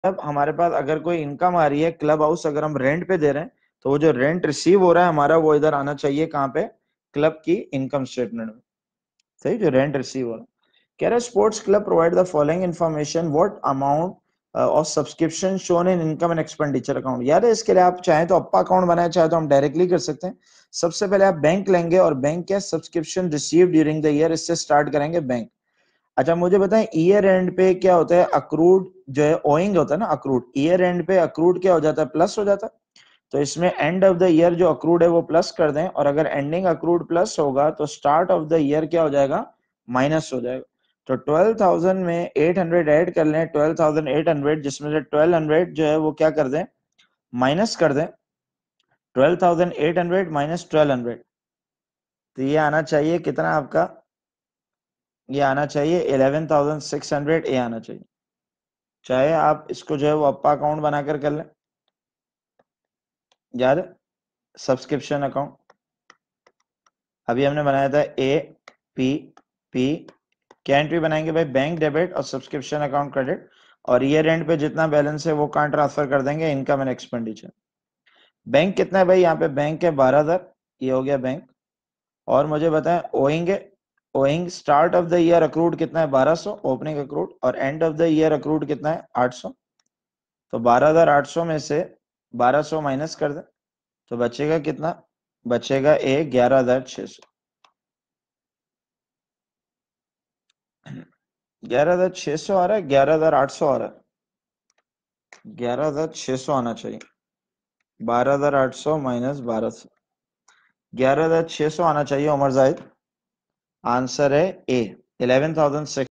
अब हमारे पास अगर कोई इनकम आ रही है क्लब हाउस, अगर हम रेंट पे दे रहे हैं तो वो जो रेंट रिसीव हो रहा है हमारा वो इधर आना चाहिए, कहाँ पे, क्लब की इनकम स्टेटमेंट में। सही, जो रेंट रिसीव हो रहा है। कह रहा है sports club provide the following information, what amount of subscription shown in income and expenditure account. यार इसके लिए आप चाहें तो अप्पा अकाउंट बनाए, चाहे तो हम डायरेक्टली कर सकते हैं। सबसे पहले आप बैंक लेंगे और बैंक के subscription receive during the year, इससे स्टार्ट करेंगे बैंक। अच्छा मुझे बताएं ईयर एंड पे क्या होता है, अक्रूड जो है ओइंग होता है ना, अक्रूड ईयर एंड पे अक्रूड क्या हो जाता है, प्लस हो जाता है। तो इसमें एंड ऑफ द ईयर जो अक्रूड है वो प्लस कर दें, और अगर एंडिंग अक्रूड प्लस होगा तो स्टार्ट ऑफ द ईयर क्या हो जाएगा, माइनस हो जाएगा। तो 12,000 में 800 ऐड कर लें, 12,800, जिसमें से 1200 जो है वो क्या कर दें, माइनस कर दें। 12,800 माइनस 1200, तो ये आना चाहिए कितना आपका, ये आना चाहिए 11,600, ये आना चाहिए। चाहे आप इसको जो है वो अप्पा अकाउंट बनाकर कर लें, याद है, सब्सक्रिप्शन अकाउंट अभी हमने बनाया था ए पी पी। क्या एंट्री बनाएंगे भाई, बैंक डेबिट और सब्सक्रिप्शन अकाउंट क्रेडिट, और ईयर एंड पे जितना बैलेंस है वो कहाँ ट्रांसफर कर देंगे, इनकम एंड एक्सपेंडिचर। बैंक कितना है भाई, यहाँ पे बैंक है 12,000, ये हो गया बैंक। और मुझे बताएं owing, owing start of the year accrued कितना है, 1200 ओपनिंग अक्रूड, और end of the year accrued कितना है, 800। तो 12,800 में से 1200 माइनस कर दें तो बचेगा कितना, बचेगा 11,600। 11,600 आ रहा है, 11,800 आ रहा है, 11,600 आना चाहिए। 12,800 माइनस 1200, 11,600 आना चाहिए उमर जाहिद। आंसर है ए, 11,600।